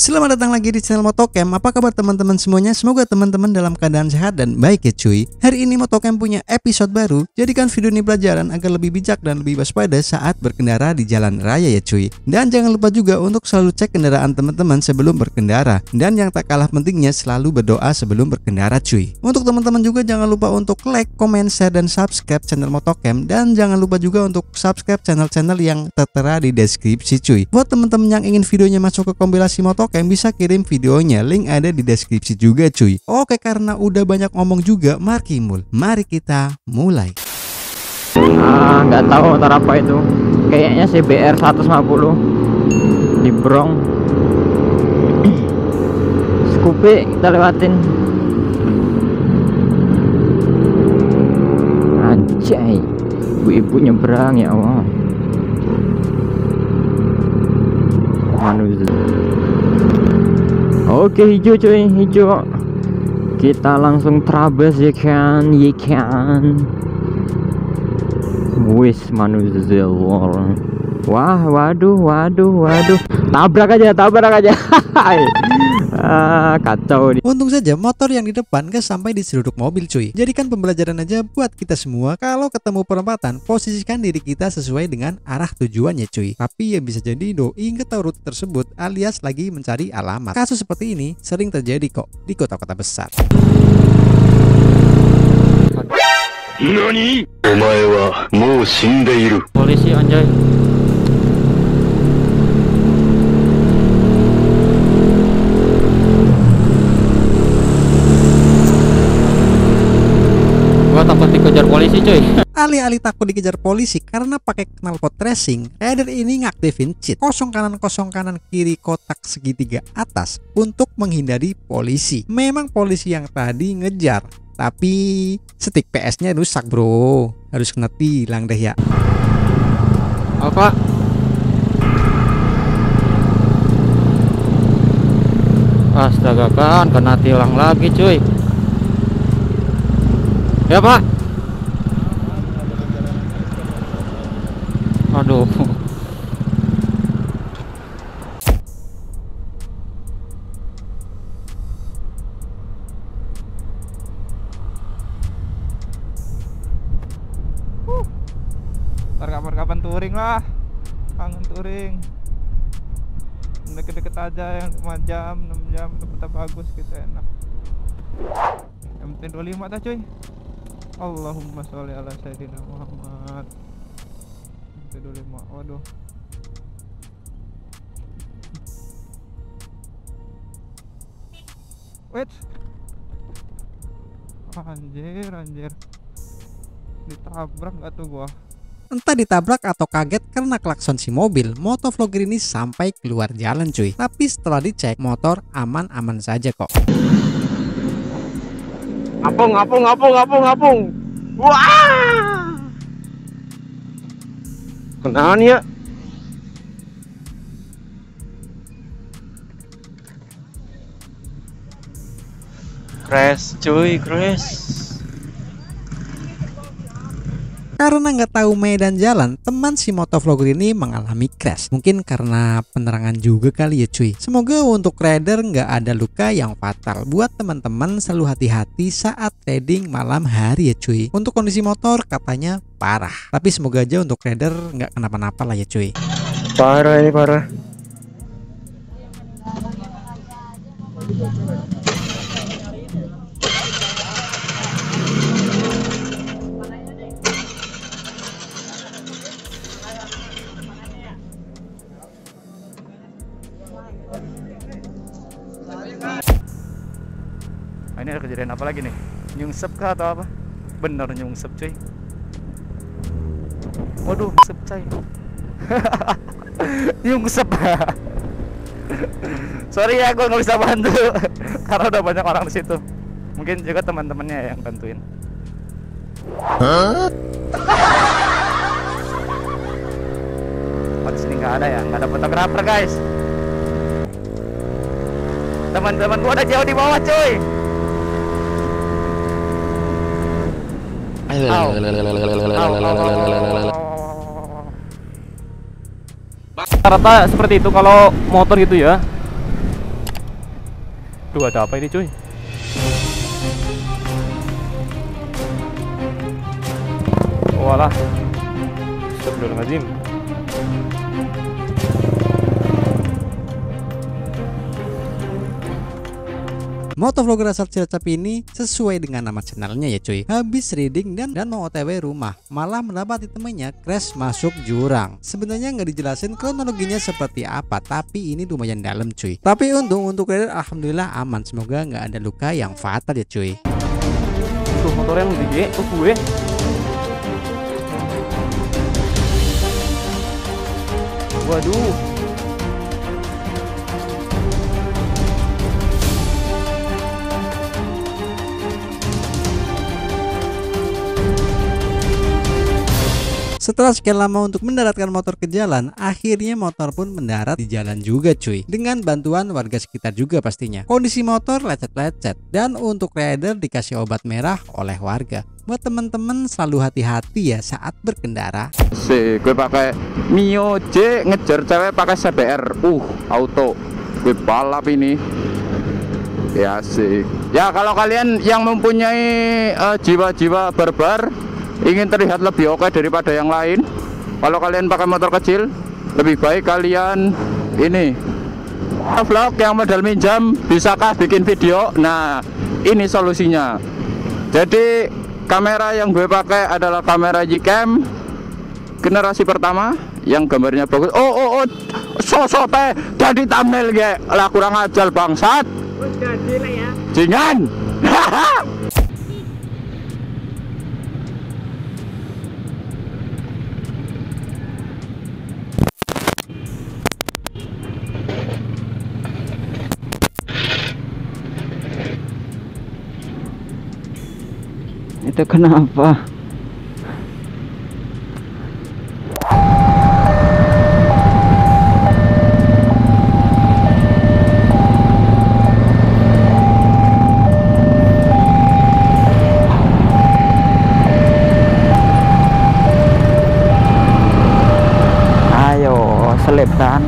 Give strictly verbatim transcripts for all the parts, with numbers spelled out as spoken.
Selamat datang lagi di channel Motocam. Apa kabar teman-teman semuanya? Semoga teman-teman dalam keadaan sehat dan baik ya cuy. Hari ini Motocam punya episode baru. Jadikan video ini pelajaran agar lebih bijak dan lebih waspada saat berkendara di jalan raya ya cuy. Dan jangan lupa juga untuk selalu cek kendaraan teman-teman sebelum berkendara. Dan yang tak kalah pentingnya selalu berdoa sebelum berkendara cuy. Untuk teman-teman juga jangan lupa untuk like, comment, share, dan subscribe channel Motocam. Dan jangan lupa juga untuk subscribe channel-channel yang tertera di deskripsi cuy. Buat teman-teman yang ingin videonya masuk ke kompilasi Motocam, Motocam bisa kirim videonya, link ada di deskripsi juga cuy. Oke, karena udah banyak ngomong juga, mari mul, mari kita mulai. Ah, nggak tahu motor apa itu. Kayaknya C B R seratus lima puluh di Brong. Scoopy kita lewatin. Anjay, ibu-ibu nyebrang ya Allah. Manusia. Oke, hijau cuy, hijau. Kita langsung terabas ya kan, ya kan. Wis manusia. Wah, waduh, waduh, waduh. Tabrak aja, tabrak aja. Ah, kacau nih. Untung saja motor yang di depan gak sampai diseruduk mobil cuy. Jadikan pembelajaran aja buat kita semua. Kalau ketemu perempatan, posisikan diri kita sesuai dengan arah tujuannya cuy. Tapi ya bisa jadi doi nggak tahu rute tersebut alias lagi mencari alamat. Kasus seperti ini sering terjadi kok di kota-kota besar. Nani? Omae wa mou shindeiru. Polisi anjay. Gua takut dikejar polisi cuy. Alih-alih takut dikejar polisi karena pakai knalpot racing, rider ini ngaktifin cheat kosong kanan kosong kanan kiri kotak segitiga atas untuk menghindari polisi. Memang polisi yang tadi ngejar, tapi stick P S-nya rusak bro. Harus kena tilang deh ya. Apa? Astaga, kan kena tilang lagi cuy. Ya pak. Aduh. Kapan-kapan touring lah, kangen touring. Deket-deket aja yang lima jam, enam jam, tetap bagus gitu, enak. M T dua puluh lima dah cuy. Allahumma sholli ala sayyidina Muhammad. M T dua puluh lima, waduh. Wait. Anjir, anjir. Ditabrak nggak tuh gua? Entah ditabrak atau kaget karena klakson si mobil, motovlogger ini sampai keluar jalan cuy. Tapi setelah dicek, motor aman-aman saja kok. Ngapung, ngapung, ngapung, ngapung, ngapung. Wah! Kenaan ya? Crash cuy, crash. Karena nggak tahu medan jalan, teman si motovlogger ini mengalami crash. Mungkin karena penerangan juga kali ya cuy. Semoga untuk rider nggak ada luka yang fatal. Buat teman-teman selalu hati-hati saat riding malam hari ya cuy. Untuk kondisi motor katanya parah. Tapi semoga aja untuk rider nggak kenapa-napa lah ya cuy. Parah ini parah. Nah, ini ada kejadian apa lagi nih? Nyungsep kah atau apa? Bener nyungsep cuy. Waduh, nyungsep coy. Nyungsep. Sorry ya, gue nggak bisa bantu karena udah banyak orang di situ. Mungkin juga teman-temannya yang bantuin. Hah? Oh, di sini nggak ada ya, nggak ada fotografer guys. Teman-teman gua udah jauh di bawah cuy. Rata-rata seperti itu kalau motor gitu ya. Waduh, ada apa ini cuy? Walah. Astagfirullahaladzim. Motovlogger asal Cilacap ini sesuai dengan nama channelnya ya cuy, habis reading dan dan mau O T W rumah, malah mendapati temennya crash masuk jurang. Sebenarnya nggak dijelasin kronologinya seperti apa, tapi ini lumayan dalam cuy. Tapi untung untuk rider alhamdulillah aman, semoga nggak ada luka yang fatal ya cuy. Tuh motor yang gede, tuh gue. Waduh. Setelah sekian lama untuk mendaratkan motor ke jalan, akhirnya motor pun mendarat di jalan juga cuy, dengan bantuan warga sekitar juga pastinya. Kondisi motor lecet-lecet, dan untuk rider dikasih obat merah oleh warga. Buat temen-temen selalu hati-hati ya saat berkendara. Si gue pakai Mio J ngejar cewek pakai C B R, uh auto, gue balap ini. Ya sih. Ya kalau kalian yang mempunyai jiwa-jiwa uh, barbar, ingin terlihat lebih oke daripada yang lain, kalau kalian pakai motor kecil, lebih baik kalian ini vlog yang modal minjam, bisakah bikin video? Nah, ini solusinya. Jadi kamera yang gue pakai adalah kamera Gcam generasi pertama yang gambarnya bagus. Oh oh oh, sosok teh jadi thumbnail ge lah, kurang ajar bangsat. Jadi lah ya. Jangan. Itu kenapa? Ayo, selipkan.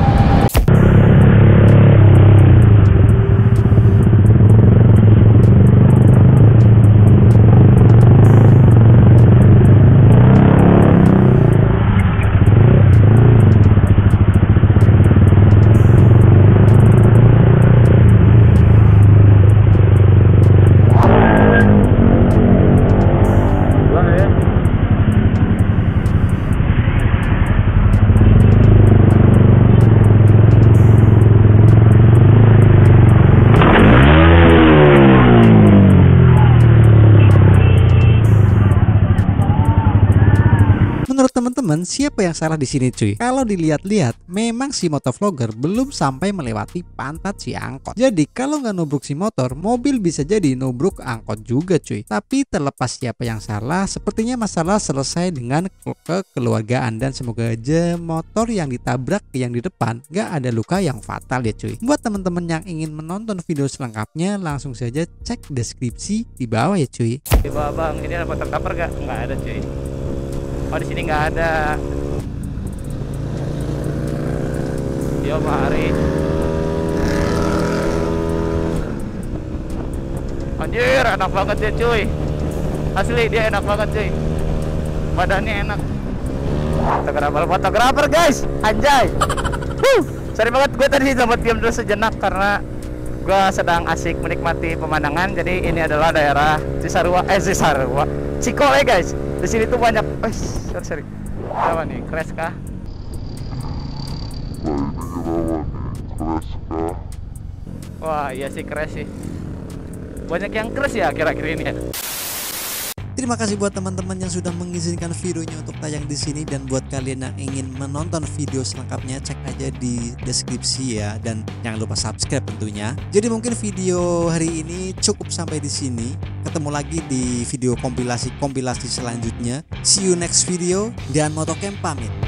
Menurut teman-teman, siapa yang salah di sini cuy? Kalau dilihat-lihat, memang si motovlogger belum sampai melewati pantat si angkot. Jadi kalau nggak nubruk si motor, mobil bisa jadi nubruk angkot juga cuy. Tapi terlepas siapa yang salah, sepertinya masalah selesai dengan kekeluargaan, dan semoga aja motor yang ditabrak yang di depan nggak ada luka yang fatal ya cuy. Buat teman-teman yang ingin menonton video selengkapnya, langsung saja cek deskripsi di bawah ya cuy. Di bawah bang, ini ada motor cover gak? Nggak ada cuy. Oh di sini nggak ada. Yo mari. Anjir, enak banget ya cuy. Asli dia enak banget cuy. Badannya enak. Fotografer, fotografer guys. Anjay. Huh, sorry banget gue tadi sempat diam dulu sejenak karena gue sedang asik menikmati pemandangan. Jadi ini adalah daerah Cisarua, eh Cisarua, Cikole guys. Di sini tuh banyak, oh, sorry, sorry. Apa nih, crash kah? Wah, iya sih crash sih. Banyak yang crash ya kira-kira ini ya. Terima kasih buat teman-teman yang sudah mengizinkan videonya untuk tayang di sini, dan buat kalian yang ingin menonton video selengkapnya cek aja di deskripsi ya, dan jangan lupa subscribe tentunya. Jadi mungkin video hari ini cukup sampai di sini. Ketemu lagi di video kompilasi-kompilasi selanjutnya. See you next video, dan Motocam pamit.